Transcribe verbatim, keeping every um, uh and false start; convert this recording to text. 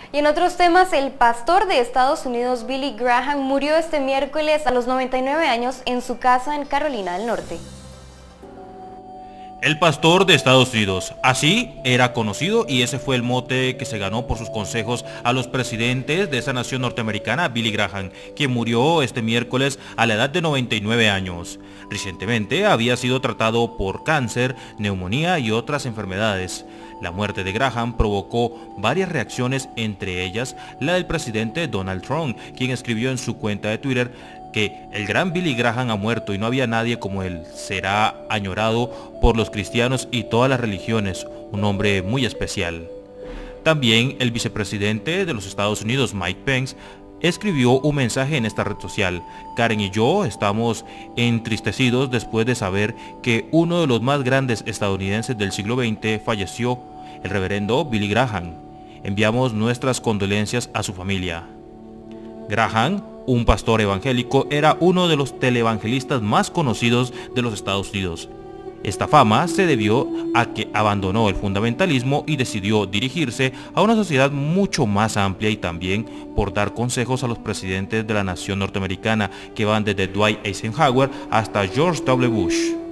Y en otros temas, el pastor de Estados Unidos, Billy Graham, murió este miércoles a los noventa y nueve años en su casa en Carolina del Norte. El pastor de Estados Unidos, así era conocido y ese fue el mote que se ganó por sus consejos a los presidentes de esa nación norteamericana, Billy Graham, quien murió este miércoles a la edad de noventa y nueve años. Recientemente había sido tratado por cáncer, neumonía y otras enfermedades. La muerte de Graham provocó varias reacciones, entre ellas la del presidente Donald Trump, quien escribió en su cuenta de Twitter que el gran Billy Graham ha muerto y no había nadie como él. Será añorado por los cristianos y todas las religiones, un hombre muy especial. También el vicepresidente de los Estados Unidos, Mike Pence, escribió un mensaje en esta red social. Karen y yo estamos entristecidos después de saber que uno de los más grandes estadounidenses del siglo veinte falleció, el reverendo Billy Graham. Enviamos nuestras condolencias a su familia. Graham, un pastor evangélico, era uno de los televangelistas más conocidos de los Estados Unidos. Esta fama se debió a que abandonó el fundamentalismo y decidió dirigirse a una sociedad mucho más amplia, y también por dar consejos a los presidentes de la nación norteamericana, que van desde Dwight Eisenhower hasta George doble u Bush.